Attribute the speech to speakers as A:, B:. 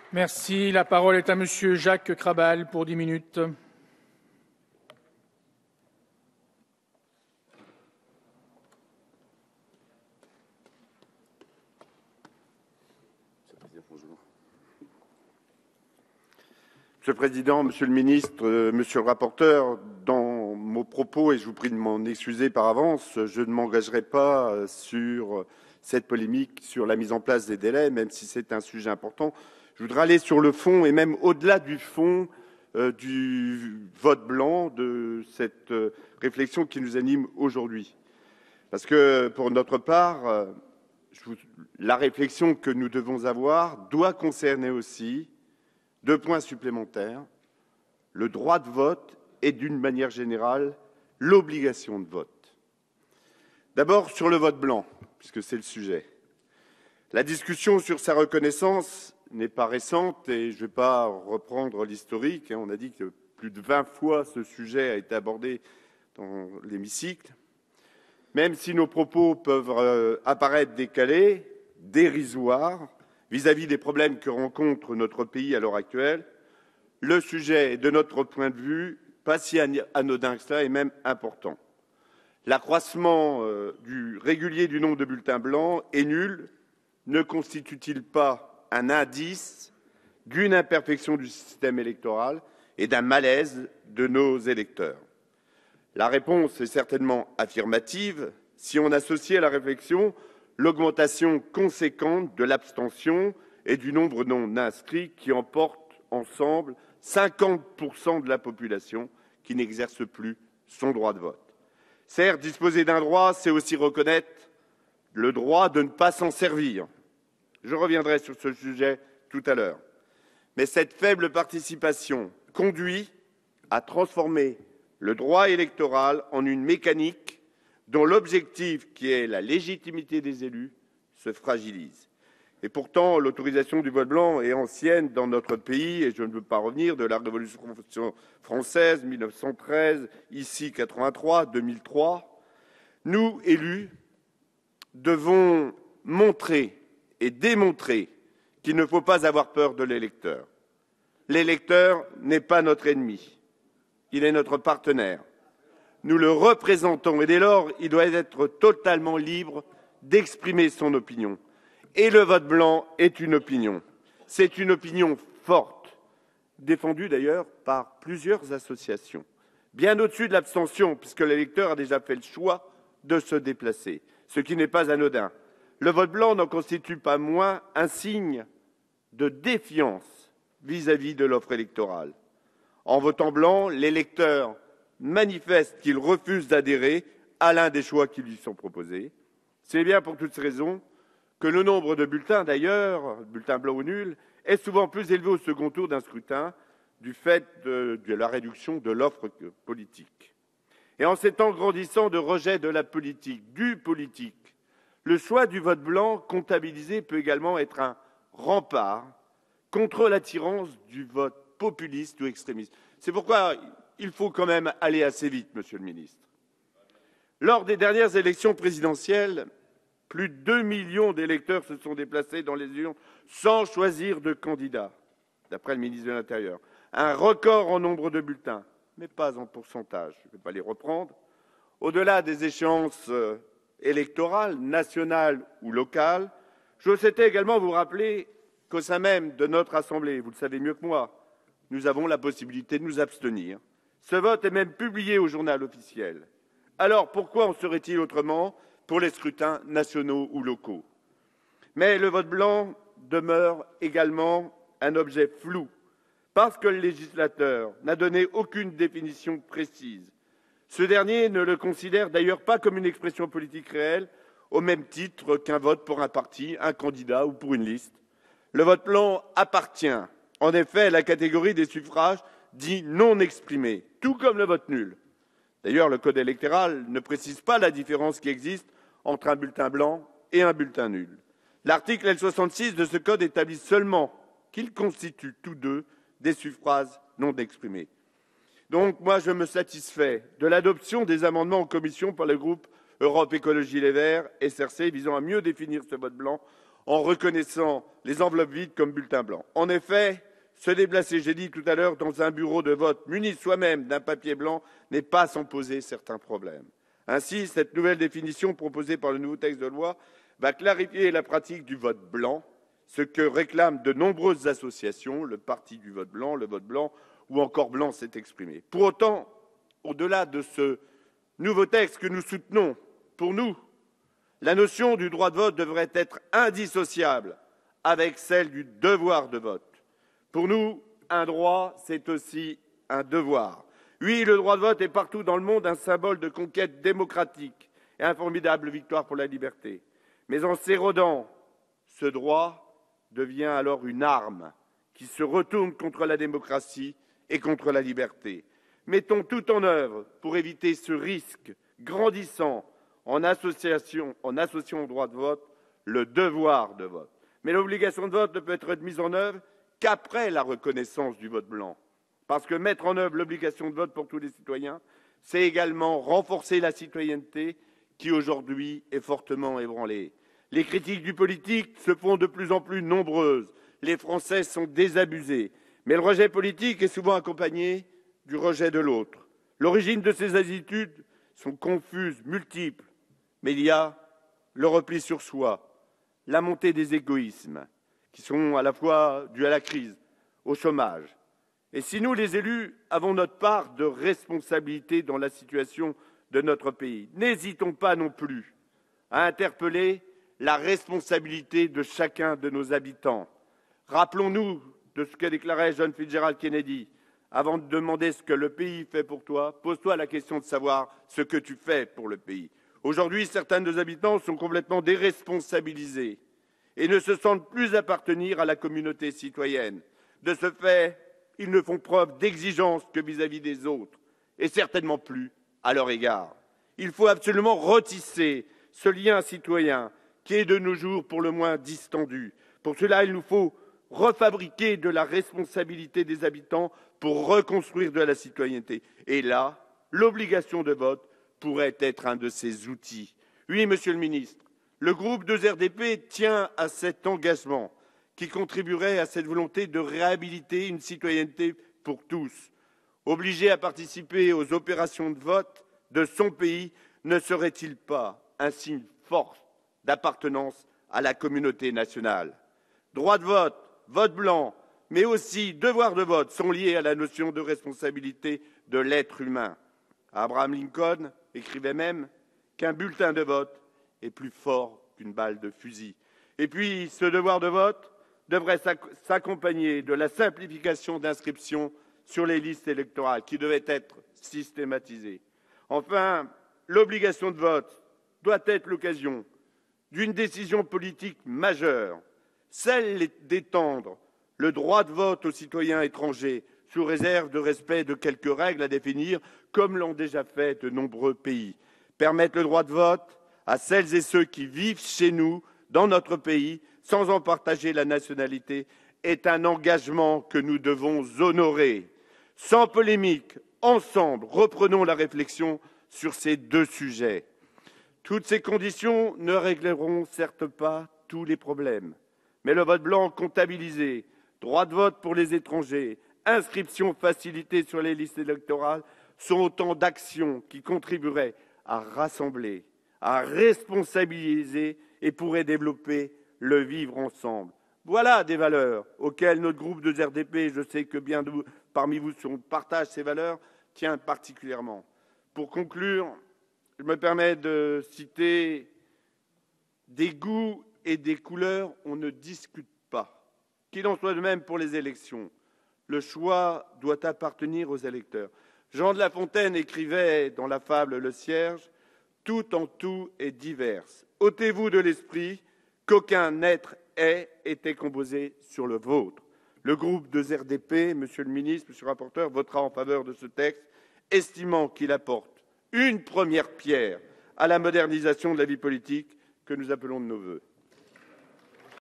A: Merci. La parole est à Monsieur Jacques Krabal pour 10 minutes.
B: Monsieur le Président, Monsieur le Ministre, Monsieur le rapporteur, dans mon propos, et je vous prie de m'en excuser par avance, je ne m'engagerai pas sur cette polémique sur la mise en place des délais, même si c'est un sujet important. Je voudrais aller sur le fond et même au-delà du fond du vote blanc, de cette réflexion qui nous anime aujourd'hui. Parce que, pour notre part, la réflexion que nous devons avoir doit concerner aussi 2 points supplémentaires, le droit de vote et, d'une manière générale, l'obligation de vote. D'abord, sur le vote blanc, puisque c'est le sujet. La discussion sur sa reconnaissance n'est pas récente et je ne vais pas reprendre l'historique. On a dit que plus de 20 fois ce sujet a été abordé dans l'hémicycle. Même si nos propos peuvent apparaître décalés, dérisoires, vis-à-vis des problèmes que rencontre notre pays à l'heure actuelle, le sujet est, de notre point de vue, pas si anodin que cela et même important. L'accroissement régulier du nombre de bulletins blancs et nuls ne constitue-t-il pas un indice d'une imperfection du système électoral et d'un malaise de nos électeurs? La réponse est certainement affirmative si on associe à la réflexion l'augmentation conséquente de l'abstention et du nombre non inscrits qui emportent ensemble 50% de la population qui n'exerce plus son droit de vote. Certes, disposer d'un droit, c'est aussi reconnaître le droit de ne pas s'en servir. Je reviendrai sur ce sujet tout à l'heure. Mais cette faible participation conduit à transformer le droit électoral en une mécanique dont l'objectif, qui est la légitimité des élus, se fragilise. Et pourtant, l'autorisation du vote blanc est ancienne dans notre pays, et je ne veux pas revenir de la Révolution française, 1913, ici 83, 2003. Nous, élus, devons montrer et démontrer qu'il ne faut pas avoir peur de l'électeur. L'électeur n'est pas notre ennemi, il est notre partenaire. Nous le représentons et dès lors, il doit être totalement libre d'exprimer son opinion. Et le vote blanc est une opinion. C'est une opinion forte, défendue d'ailleurs par plusieurs associations, bien au-dessus de l'abstention, puisque l'électeur a déjà fait le choix de se déplacer, ce qui n'est pas anodin. Le vote blanc n'en constitue pas moins un signe de défiance vis-à-vis de l'offre électorale. En votant blanc, l'électeur manifeste qu'il refuse d'adhérer à l'un des choix qui lui sont proposés. C'est bien pour toutes ces raisons que le nombre de bulletins, d'ailleurs, bulletins blancs ou nuls, est souvent plus élevé au second tour d'un scrutin du fait de la réduction de l'offre politique. Et en ces temps grandissants de rejet de la politique, du politique, le choix du vote blanc comptabilisé peut également être un rempart contre l'attirance du vote populiste ou extrémiste. C'est pourquoi il faut quand même aller assez vite, Monsieur le Ministre. Lors des dernières élections présidentielles, plus de 2 millions d'électeurs se sont déplacés dans les urnes sans choisir de candidat, d'après le ministre de l'Intérieur. Un record en nombre de bulletins, mais pas en pourcentage. Je ne vais pas les reprendre. Au-delà des échéances électorales, nationales ou locales, je souhaitais également vous rappeler qu'au sein même de notre Assemblée, vous le savez mieux que moi, nous avons la possibilité de nous abstenir. Ce vote est même publié au journal officiel. Alors pourquoi en serait-il autrement pour les scrutins nationaux ou locaux? Mais le vote blanc demeure également un objet flou, parce que le législateur n'a donné aucune définition précise. Ce dernier ne le considère d'ailleurs pas comme une expression politique réelle, au même titre qu'un vote pour un parti, un candidat ou pour une liste. Le vote blanc appartient, en effet, à la catégorie des suffrages dits non exprimés, tout comme le vote nul. D'ailleurs, le code électoral ne précise pas la différence qui existe entre un bulletin blanc et un bulletin nul. L'article L66 de ce code établit seulement qu'ils constituent tous deux des suffrages non exprimés. Donc, moi, je me satisfais de l'adoption des amendements en commission par le groupe Europe Écologie Les Verts, SRC, visant à mieux définir ce vote blanc en reconnaissant les enveloppes vides comme bulletins blancs. En effet, se déplacer, j'ai dit tout à l'heure, dans un bureau de vote muni soi-même d'un papier blanc n'est pas sans poser certains problèmes. Ainsi, cette nouvelle définition proposée par le nouveau texte de loi va clarifier la pratique du vote blanc, ce que réclament de nombreuses associations, le parti du vote blanc, le vote blanc ou encore blanc s'est exprimé. Pour autant, au-delà de ce nouveau texte que nous soutenons, pour nous, la notion du droit de vote devrait être indissociable avec celle du devoir de vote. Pour nous, un droit, c'est aussi un devoir. Oui, le droit de vote est partout dans le monde un symbole de conquête démocratique et une formidable victoire pour la liberté. Mais en s'érodant, ce droit devient alors une arme qui se retourne contre la démocratie et contre la liberté. Mettons tout en œuvre pour éviter ce risque grandissant en associant au droit de vote le devoir de vote. Mais l'obligation de vote ne peut être mise en œuvre qu'après la reconnaissance du vote blanc. Parce que mettre en œuvre l'obligation de vote pour tous les citoyens, c'est également renforcer la citoyenneté qui aujourd'hui est fortement ébranlée. Les critiques du politique se font de plus en plus nombreuses. Les Français sont désabusés. Mais le rejet politique est souvent accompagné du rejet de l'autre. L'origine de ces attitudes sont confuses, multiples. Mais il y a le repli sur soi, la montée des égoïsmes, qui sont à la fois dus à la crise, au chômage. Et si nous, les élus, avons notre part de responsabilité dans la situation de notre pays, n'hésitons pas non plus à interpeller la responsabilité de chacun de nos habitants. Rappelons-nous de ce que déclarait John Fitzgerald Kennedy. Avant de demander ce que le pays fait pour toi, pose-toi la question de savoir ce que tu fais pour le pays. Aujourd'hui, certains de nos habitants sont complètement déresponsabilisés et ne se sentent plus appartenir à la communauté citoyenne. De ce fait, ils ne font preuve d'exigence que vis-à-vis des autres, et certainement plus à leur égard. Il faut absolument retisser ce lien citoyen qui est de nos jours pour le moins distendu. Pour cela, il nous faut refabriquer de la responsabilité des habitants pour reconstruire de la citoyenneté. Et là, l'obligation de vote pourrait être un de ces outils. Oui, Monsieur le Ministre, le groupe 2RDP tient à cet engagement qui contribuerait à cette volonté de réhabiliter une citoyenneté pour tous. Obliger à participer aux opérations de vote de son pays ne serait-il pas un signe fort d'appartenance à la communauté nationale? Droit de vote, vote blanc, mais aussi devoir de vote sont liés à la notion de responsabilité de l'être humain. Abraham Lincoln écrivait même qu'un bulletin de vote est plus fort qu'une balle de fusil. Et puis, ce devoir de vote devrait s'accompagner de la simplification d'inscription sur les listes électorales qui devait être systématisée. Enfin, l'obligation de vote doit être l'occasion d'une décision politique majeure, celle d'étendre le droit de vote aux citoyens étrangers sous réserve de respect de quelques règles à définir, comme l'ont déjà fait de nombreux pays. Permettre le droit de vote à celles et ceux qui vivent chez nous, dans notre pays, sans en partager la nationalité, est un engagement que nous devons honorer. Sans polémique, ensemble, reprenons la réflexion sur ces deux sujets. Toutes ces conditions ne régleront certes pas tous les problèmes, mais le vote blanc comptabilisé, droit de vote pour les étrangers, inscription facilitée sur les listes électorales sont autant d'actions qui contribueraient à rassembler, à responsabiliser et pourraient développer le vivre ensemble. Voilà des valeurs auxquelles notre groupe de RDP, je sais que bien parmi vous partagent ces valeurs, tient particulièrement. Pour conclure, je me permets de citer des goûts et des couleurs, on ne discute pas. Qu'il en soit de même pour les élections. Le choix doit appartenir aux électeurs. Jean de La Fontaine écrivait dans la fable Le Cierge, « Tout en tout est divers. Ôtez-vous de l'esprit qu'aucun être était composé sur le vôtre. » Le groupe de RDP, Monsieur le Ministre, Monsieur le rapporteur, votera en faveur de ce texte, estimant qu'il apporte une première pierre à la modernisation de la vie politique que nous appelons de nos vœux.